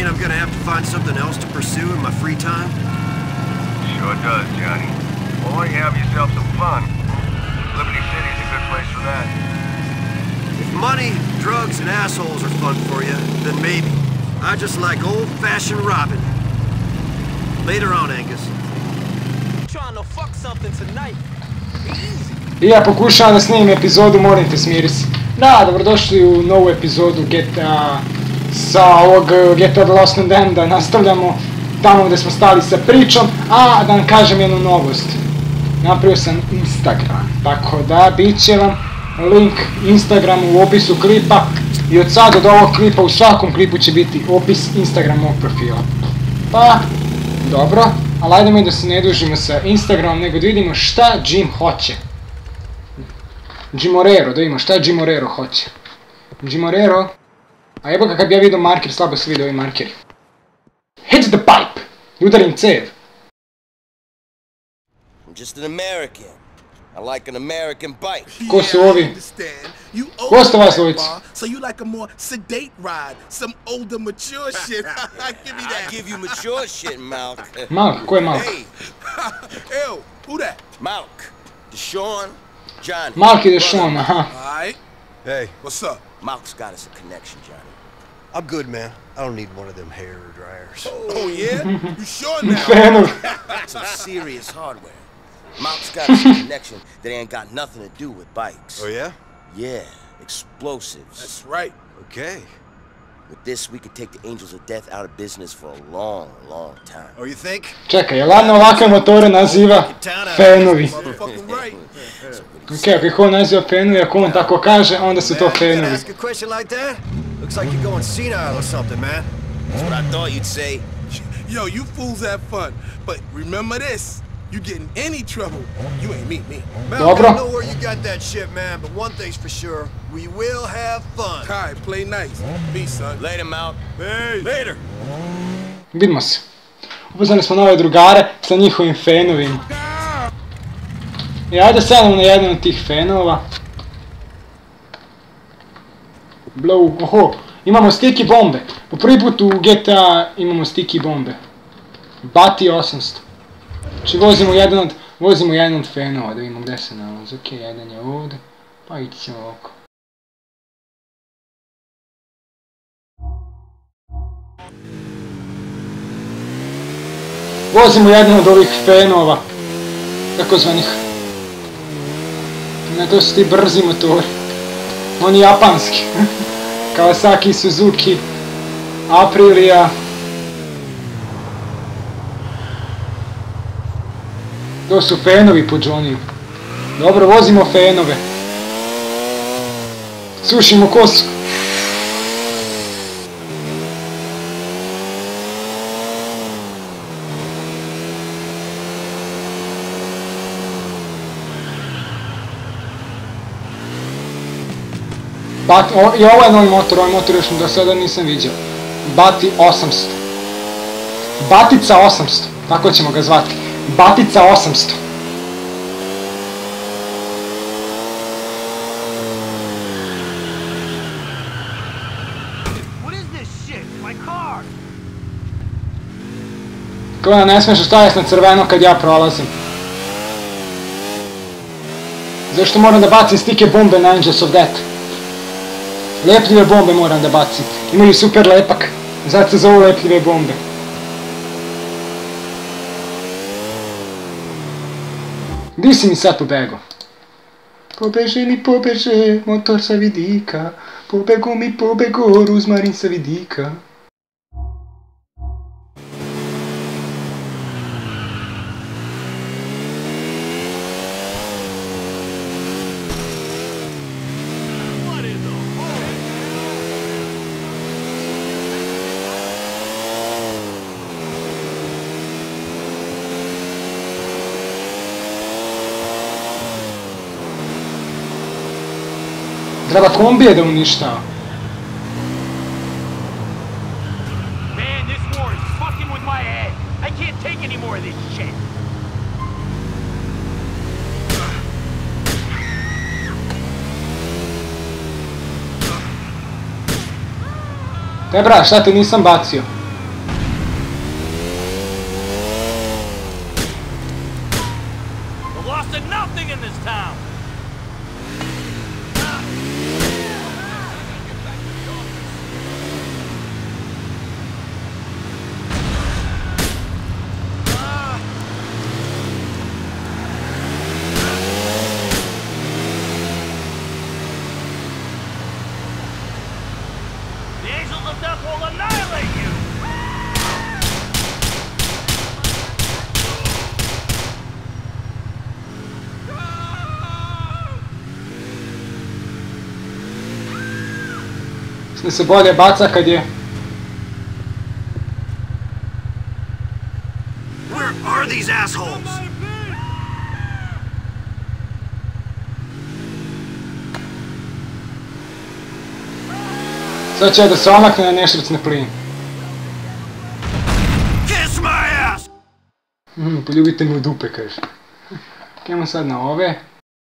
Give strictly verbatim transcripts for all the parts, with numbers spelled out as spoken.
mean I'm gonna have to find something else to pursue in my free time? Sure does, Johnny. Or you have yourself some fun. Liberty City's a good place for that. If money, drugs, and assholes are fun for you, then maybe. I just like old-fashioned robbing. Later on, Angus. Trying to fuck something tonight. I ja pokušavam da snimim epizodu, moram te smirisi. Da, dobrodošli u novu epizodu G T A sa ovog G T A The Lost and Damned, da nastavljamo tamo gdje smo stali sa pričom, a da vam kažem jednu novost. Napravio sam Instagram, tako da bit će vam link Instagramu u opisu klipa i od sad od ovog klipa u svakom klipu će biti opis Instagram mog profila. Pa, dobro, ali ajde mi da se ne dužimo sa Instagramom, nego da vidimo šta Jim hoće. Jimorero, da vidimo šta Jimorero hoće. Jimorero, a jebo kakav bi ja vidio marker, slabo se vidio ovi markeri. Hit the pipe! Udarim cev. I'm just an American. I like an American bike. Ko su ovi? Ko ste vas dvojica? So you like a more sedate ride, some older, mature shit. Give me that. I give you mature shit, Malk. Malk, ko je Malk? Hey, ew, who that? Malk, Deshaun, Johnny. Malk i Deshaun, aha. All right. Hey, What's up? Malk's got us a connection, Johnny. I'm good, man. I don't need one of them hair dryers. Oh yeah? You sure now? Fenov. Some serious hardware. Malk's got us a connection that ain't got nothing to do with bikes. Oh, yeah? Yeah, explosives. That's right. Okay. With this, we could take the Angels of Death out of business for a long, long time. Oh, you think? Čekaj, jel ladno ovakve motore naziva Fenovi? Motherfucking right. Ok, ako ih on naziva Fenovi, ako on tako kaže, onda su to Fenovi. Ask a question like that? Looks like you're going senile or something, man. That's what I thought you'd say. Yo, you fools have fun, but remember this. You get in any trouble, you ain't meet me. Man, Dobro. I don't know where you got that shit, man, but one thing's for sure, we will have fun. Kai, play nice. Peace, son. Later, Malk. Hey. Later. Vidimo se. Upoznali smo nove drugare sa njihovim Fenovima. I ajde sedamo na jedan od tih Fenova. Blow, oho, imamo sticky bombe. Po prvi put u G T A imamo sticky bombe. Bati osamsto. Znači vozimo jedan od, vozimo jedan od Fenova, da vidimo gdje se nalazi. Ok, jedan je ovdje, pa ići ćemo ovako. Vozimo jedan od ovih Fenova, takozvanih. Ne, to su ti brzi motori. Oni japanski. Kawasaki, Suzuki, Aprilia. To su Fenovi po Johnnyju. Dobro, vozimo Fenove. Sušimo kosu. Bat, o, I ovo je novi motor, ovaj motor još do sada nisam vidio. Bati osamsto. Batica osamsto, tako ćemo ga zvati. Batica osamsto. Kako ne smiješ stajati na crveno kad ja prolazim. Zašto moram da bacim stike bombe na Angels of Death? Lepljive bombe moram da bacim. Imaju super lepak. Zato se zovu lepljive bombe. Gdje si mi sad pobego? Pobeže mi pobeže, motor sa vidika. Pobego mi pobego, ruzmarin sa vidika. Treba kombije da uništava. Man, this war is fucking with my head. I can't take any more of this shit. Te bra, šta ti nisam bacio? Da se bolje baca kad je... Where are these assholes? Sad će da se omakne na neštricne plin. Kiss my ass! Mm, poljubite mi u dupe, kaže. Idemo sad na ove.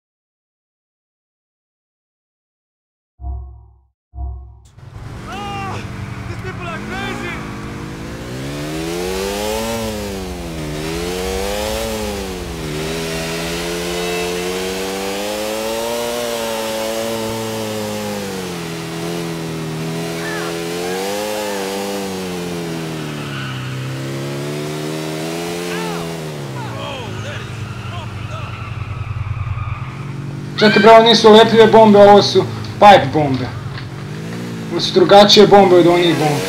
Čekaj bre, ovo nisu lepljive bombe, ovo su pipe bombe. Ovo su drugačije bombe od onih bombe.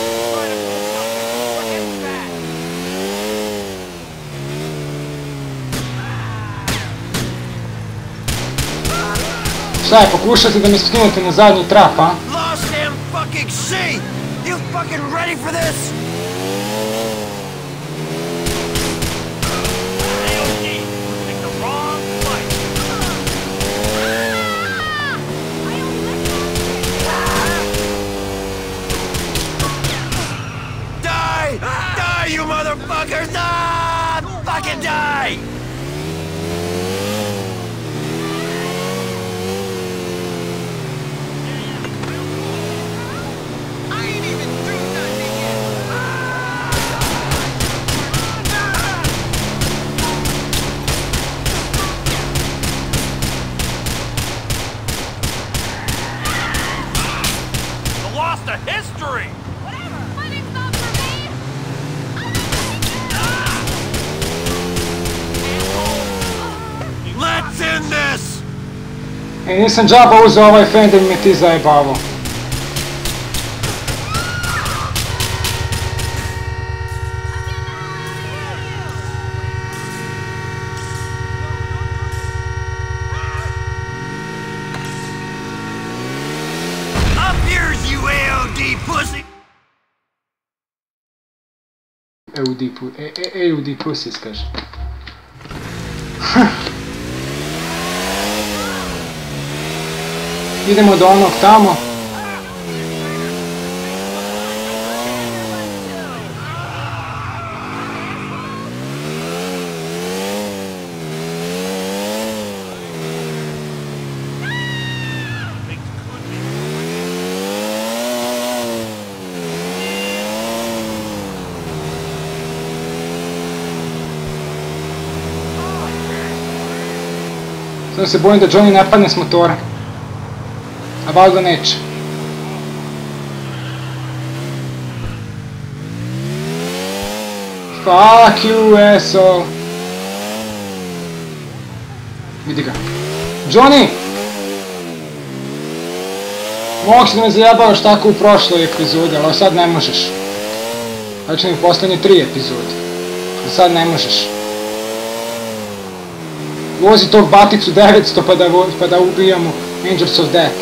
Šta je, pokušate da me skinete na zadnji trap, a? Lost damn fucking sea! You fucking ready for this? Die, you motherfuckers! Ah! Fucking die! I ain't even do nothing yet. The lost of history! Let's end this! E, nisam džaba uzeo ovaj fen da mi me ti zajebavo. Up yours, you A O D pussy! E U D pu... E, e, E U D pussy, kaže. Idemo do onog tamo. Sada se bojim da Johnny ne padne s motora. A valjda neće. Fuck you, asshole. Vidi ga. Johnny! Mogu si da me zajebavaš tako u prošloj epizodi, ali sad ne možeš. Znači mi posljednje tri epizode. A sad ne možeš. Vozi tog baticu devetsto pa da, pa da ubijamo Angels of Death.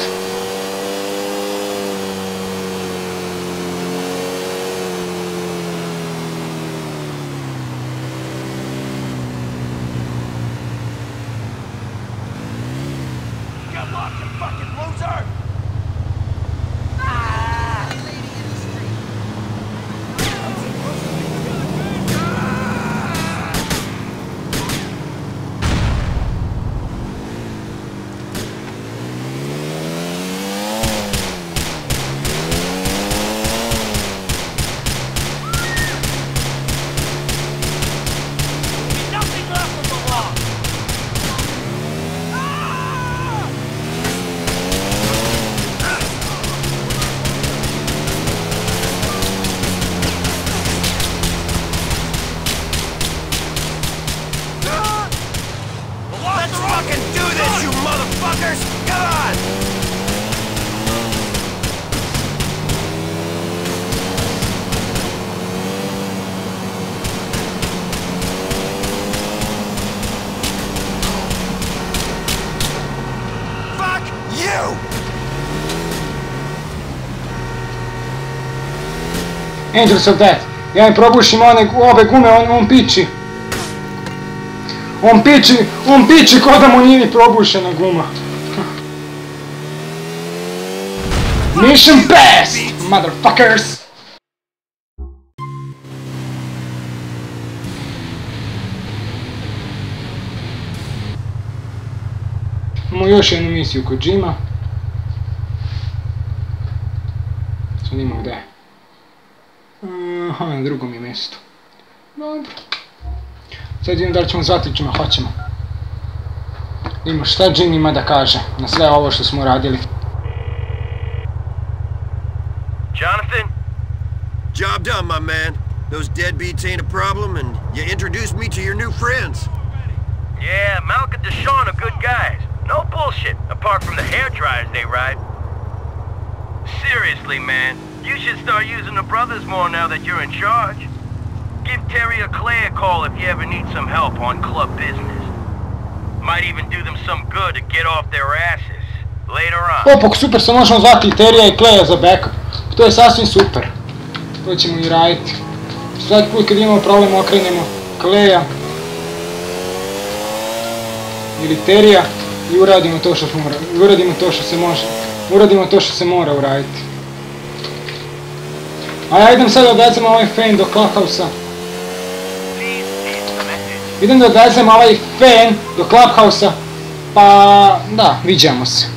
Angels of Death. Ja im probušim one, ove gume, on, on piči. On piči, on piči ko da mu nije ni probušena guma. Mission passed, motherfuckers! Imamo još jednu misiju kod Jima. Sad imamo gdje. Aha, na drugom je mjestu. Dobro. Sad vidim da li ćemo zvati Jima, hoćemo. Vidimo šta Jim ima da kaže na sve ovo što smo radili. Jonathan? Job done, my man. Those deadbeats ain't a problem, and you introduced me to your new friends. Yeah, Malk and Deshaun are good guys. No bullshit, apart from the hair dryers they ride. Seriously, man, you should start using the brothers more now that you're in charge. Give Terry or Clay a call if you ever need some help on club business. Might even do them some good to get off their asses later on. Opok, super, se možemo zvati Terija i Kleja za backup. To je sasvim super. To ćemo i raditi. Svaki put kad imamo problem okrenemo Kleja ili Terija i uradimo to što mora, uradimo to što se može, uradimo to što se mora uraditi. A ja idem sad da odvezem ovaj fan do Clubhouse-a. Idem da odvezem ovaj fan do Clubhouse-a, pa da, viđamo se.